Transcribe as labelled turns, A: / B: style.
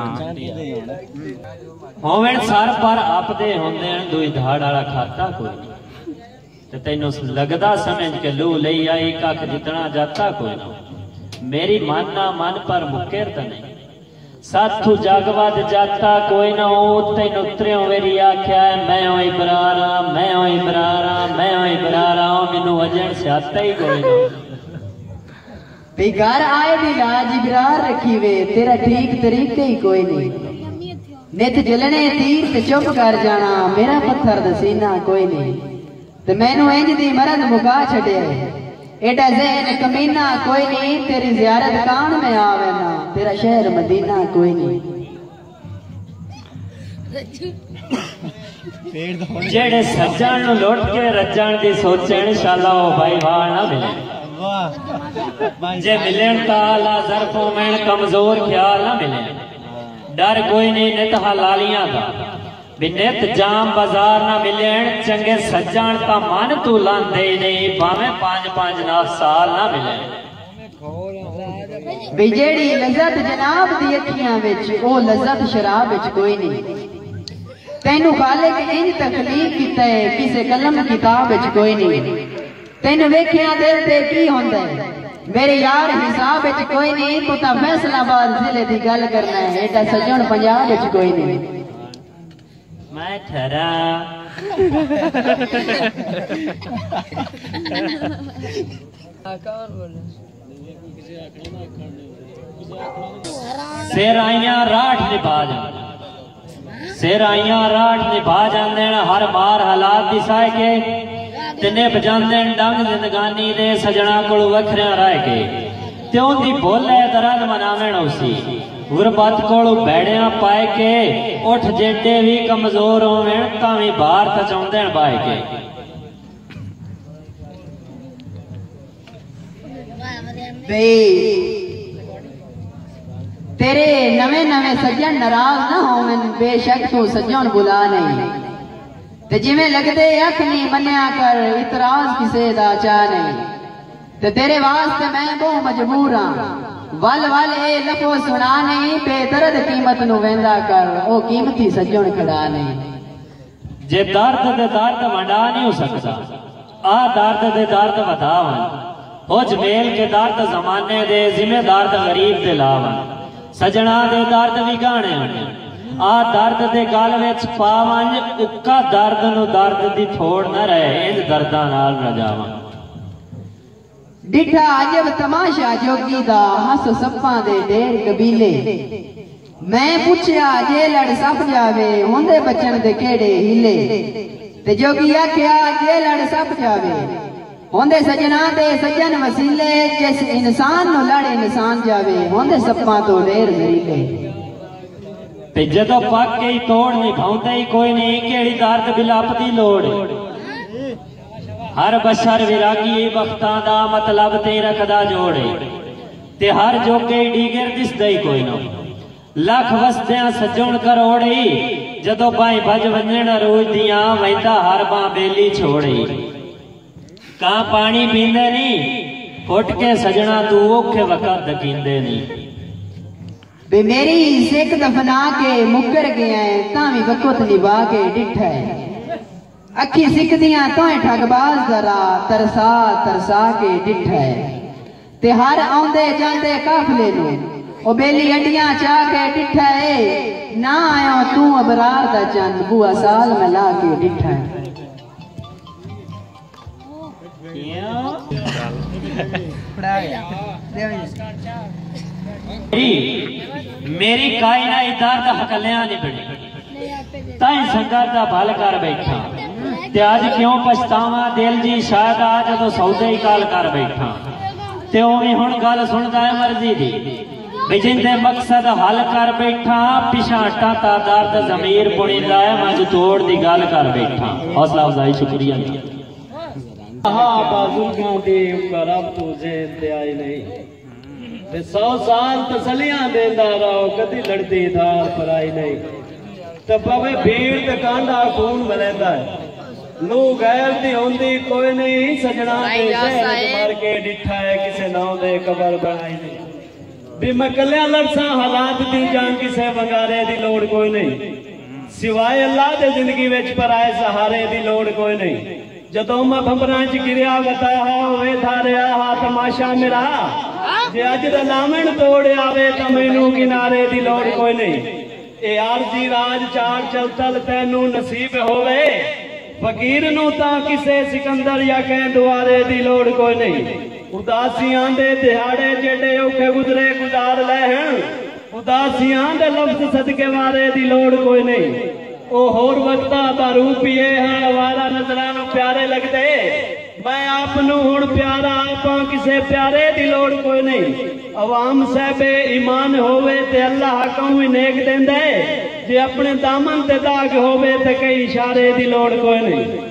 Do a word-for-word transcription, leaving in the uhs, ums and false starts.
A: होवें सर पर आपदे होंदे दुई धाड़ वाला खाता कोई नहीं ते तैनू लगदा समझ के लू लई आई कख जितना जाता कोई ना मेरी मानना मन पर मुकेर दा नहीं साथू जगवद जाता कोई ना हो तैनू त्रियों वेरी आख्या है मैं ओई बरारा मैं ओई बरारा मैं ओई बरारा मैनू वजन सियाता ही कोई ना
B: भी घर आए दी लाज बिरार रखी वे तेरा ठीक तरीके ही कोई नहीं नित जलने तीर ते चुप कर जाना मेरा पत्थर दसीना कोई नहीं ते मैनू इंज दी मरद मुका छड़े एडा ज़हन कमीना कोई नहीं तेरी ज़ियारत कान में आवे ना तेरा शहर मदीना कोई नहीं
A: जेड़े सज्जन नु लुट के रज्जन दी सोचण शाला ओ भाई वाल ना मिले जे मिलन ताला ज़रफों में कमजोर ख्याल ना मिले डर कोई नहीं नित हलालियां दा भी नित जाम बाजार ना मिलन चंगे सज्जन ता मन तू लांदे नहीं भावे पांच पांच ना साल ना मिले
B: भी जेड़ी लज़्ज़त जनाब दी अखियां विच ओ लज़्ज़त शराब विच कोई नहीं तैनू खालिक इंज तकलीफ कीता है किसे कलम किताब विच कोई नहीं तेन वेखिया दिल ते की होंदा है मेरे यार हिसाब विच कोई नहीं तू तां फैसलाबाद जिले दी गल करना है एडा सजण पंजाब विच कोई नहीं
A: मैं ठहरा सेराइयां राठ निभा जान सेराइयां राठ निभा जांदे हर मार हालात दिसाए के तिने बजांदे डंग जिंदगानी दे सजना कोल वखरिया रह के त्यों दी बोले दर्द मनावेण उसी गुरबत कोल बैड़िया पाए के उठ जेडे भी कमजोर होवेण तां भी बाहर तचाउंदेण बाए के
B: तेरे नवे नवे सज्जन नाराज ना होवेन बेशक तू सज्जन बुला नहीं ते जिवें लगदे अख नहीं मन्या कर इतराज किसे दा चा नहीं ते तेरे वास्ते मैं बहुत मजबूर हां वल वल ए लफो सुना नहीं बेदर्द कीमत नु वेंदा कर ओ कीमती सज्जन खड़ा नहीं
A: जे दर्द दे दर्द वंडा नहीं हो सकता आ दर्द दे दर्द वधावन हो जमेल के दर्द जमाने दे जिम्मेदार गरीब दे लावन सजना दे दर्द भी गाने आ दर्द दे गल विच पावन उक्का दर्द नु दर्द दी थोड़ न रहे इंज दर्दां नाल न जावां
B: डिठा अजब तमाशा जोगी दा हस सप्पां दे ढेर कबीले मैं पूछया जे लड़ सप जावे होंदे बचन दे केड़े हीले ते जोगी आख्या जे लड़ सप जावे होंदे सजना दे सज्जन वसीले जिस इंसान नु लड़ इंसान जावे होंदे सप्पां तो ढेर जरीले
A: ते जदों पक के ही तोड़ निभाउंदे ही कोई नहीं केड़ी दर्द बिलाप दी लोड़ हर बशर विरागी बख्तां दा मतलब ते रखदा जोड़े ते हर जोके डीगर दिसदा ही कोई ना लख वसदियां सजण करोड़े जदों भाई भज वंजण रोज दियां वैंदा हर बां बेली छोड़े कां पानी पींदे नहीं फुट के सजना तू औखे वक्त दकींदे नहीं
B: बे मेरी सिख दफना के मुकर गया है तावी वक्त निभा के डिठा है अखी सिख दियां तोए ठगबाज दरा तरसा तरसा के डिठा है ते हर आंदे जांदे काफले नु ओ बेली अड्डियां चा के डिठा है ना आयो तू अबरार दा चंद बुआ साल मिला के डिठा है
A: मेरी कायना दर्द हकलियां नहीं बनी ताई संगत दा भल कर बैठा ते अज क्यों पछतावा दिल जी शायद आज जदों सौदे ही काल कर बैठा ते उवें हुण गल सुनदा है मर्जी दी भी जिंदे मकसद हल कर बैठा पिछा टाता दर्द जमीर बुणीदा है मज तोड़ दी गल कर बैठा हौसला अफजाई शुक्रिया
C: सौ साल तसलियां देंदा रहो कदी लड़ती धार पराई नहीं तो पवे भीड़ ते कांडा खून मलेंदा है लू गैर दी होंदी कोई नहीं सजना दे शहर मार के डिठा है किसे नाव दे कबर बनाई नहीं भी मैं कल्या लड़सा हालात दी जान किसे किसी वंगारे की लोड़ कोई नहीं, सिवाय अल्लाह के जिंदगी विच पराए सहारे की लोड़ कोई नहीं। जदों मैं भंबरां च गिरिया बताया होवे धारिया हा तमाशा मेरा, जे अज दा लावण तोड़िया वे तां मैनू किनारे की लोड़ कोई नहीं। ए आरजी राज चार चल चल तैनू नसीब होवे, फकीर नू तां किसे सिकंदर या कह दुआरे की लोड़ कोई नहीं। उदासियां दे दिहाड़े जेडे औखे गुजरे गुजार लैहण, उदासियां दे लफ्ज सदके वारे की लोड़ कोई नहीं। ओ होर वक्ता दा रूप ये है आवारा नजरां नू प्यारे लगदे, मैं आप नू हुण प्यारा आपां किसे प्यारे दी लोड़ कोई नहीं। अवाम साहबे ईमान होवे ते अल्लाह कौम नेक देंदा है, जे अपने दामन ते दाग होवे ते कई इशारे दी लोड़ कोई नहीं।